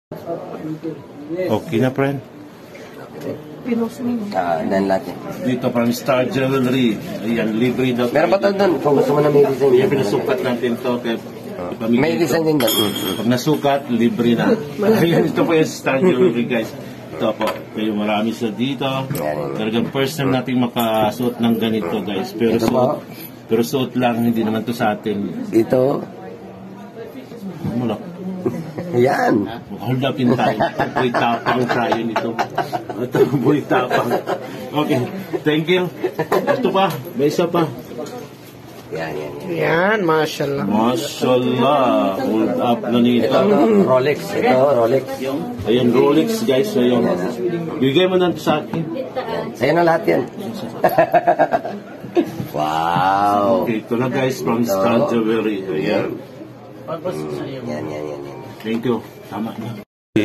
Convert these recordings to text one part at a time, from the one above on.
Okay na, friend. Dan natin. Dito from Star Jewelry. Ayan, libre daw. Meron pa to doon. Kung gusto mo na may design. Ayan, pinasukat natin to. May design din doon. Pag nasukat, libre na. Ayan, ito po yung Star Jewelry, guys. Ito po. Kayo marami sa dito. Talagang first time natin makasuot ng ganito, guys. Pero suot lang, hindi naman to sa atin. Dito. Mulak. Yan. Hold upin tayo. Boy tapang tayo nito. Ito, boy tapang. Okay, thank you. Ito pa, may isa pa. Yan, mashallah. Mashallah. Hold up na nito. Ito, Rolex. Ayan, Rolex, guys. Ayan. Bigay mo na sa akin. Sa'yo na lahat yan. Wow. Okay, ito na, guys, from Star Jewelry. Ayan. Yan. Thank you. Tama na.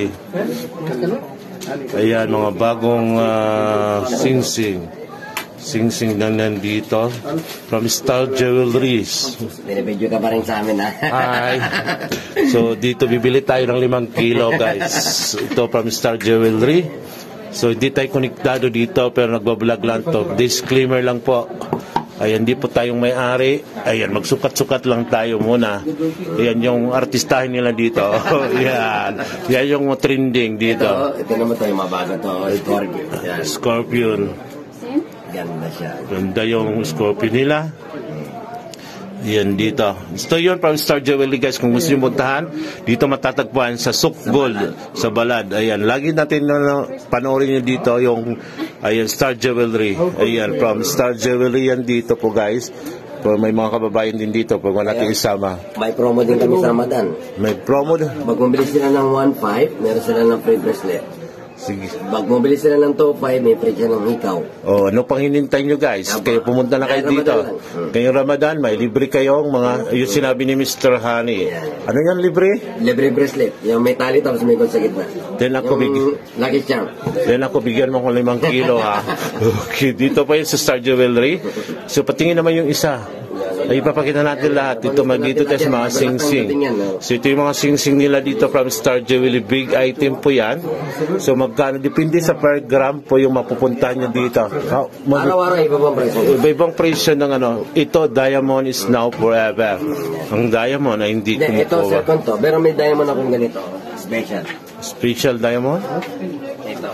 Ayan, mga bagong sing-sing. Sing-sing na nandito. From Star Jewelries. Binibidyo ka pa rin sa amin, ha? Hi. So, dito bibili tayo ng 5 kilo, guys. Ito from Star Jewelry. So, hindi tayo konektado dito, pero nagbablog lang to. Disclaimer lang po. Ayan, di po tayong may-ari. Ayan, magsukat-sukat lang tayo muna. Ayan, yung artistahin nila dito. Ayan. Yan yung trending dito. Ito naman tayo mabago to. Scorpion. Yan. Scorpion. Ganda siya. Ganda yung Scorpion nila. Yan dito. Ito yun from Star Jewelry, guys. Kung gusto nyo puntahan, dito matatagpuan sa Souk Gold, sa Balad. Ayan. Lagi natin panoorin nyo dito yung ayan, Star Jewelry. Ayan, from Star Jewelry yan dito po, guys. So, may mga kababayan din dito pag wala natin isama. May promo din kami sa Ramadan. May promo din? Pag bumili sila ng 1.5, meron sila ng free bracelet. Sige. Pag bumili sila ng 2.5, may free siya ng ikaw. Oh, ano pang hinintay nyo, guys? Kayo pumunta na kayo dito. Ngayong Ramadan, may libre kayong mga, yung sinabi ni Mr. Honey. Ano yan, libre? Libre bracelet. Yung may tali tapos may gold sa gitna. Then ako lucky charm. Then ako bigyan mo ko 5 kilo, ha? Okay, dito pa yun sa Star Jewelry. So, patingin naman yung isa. Ay, ipapakita natin lahat. Dito, dito tayo sa mga sing-sing. So, ito yung mga sing-sing nila dito from Star Jewelry. Big item po yan. So, magkano? Depende sa per gram po yung mapupuntahan nyo dito. Araw-araw, ibang presyo. Ibang presyo ng ano. Ito, diamond is now forever. Ang diamond ay hindi kumukuha. Ito, second to. Pero may diamond akong ganito. Special. Special diamond? Ito.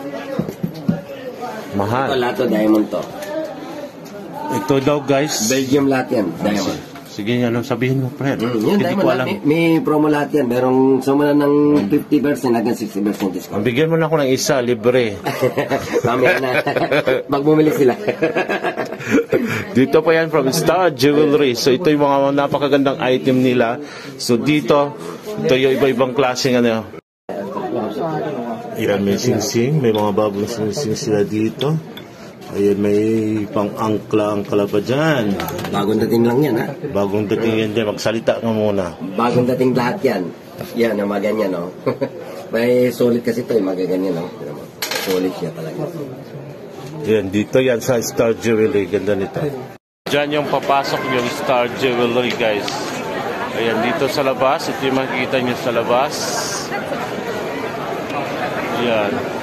Mahal. Ito, lahat to diamond to. Ito daw, guys. Belgium lahat yan, diamond. Sige, ano, sabihin mo, friend. Yan, diamond lahat. May promo lahat yan. Merong sumala ng 50% hanggang 60% discount. Bigyan mo na ako ng isa, libre. Mamaya na. Pag bumili sila. Dito pa yan from Star Jewelry. So, ito yung mga napakagandang item nila. So, dito, ito yung iba-ibang klaseng ano. Ayan, may sing-sing. May mga bagong sing-sing sila dito. Ayan, may pang-angkla-angkla pa dyan. Bagong dating lang yan, ha? Bagong dating yan dyan. Magsalita nga muna. Bagong dating lahat yan. Yan, yung mga ganyan, no? May solid kasi ito, yung mga ganyan, no? Solid siya talaga. Ayan, dito yan sa Star Jewelry. Ganda nito. Diyan yung papasok yung Star Jewelry, guys. Ayan, dito sa labas. Ito yung makikita nyo sa labas. Ayan.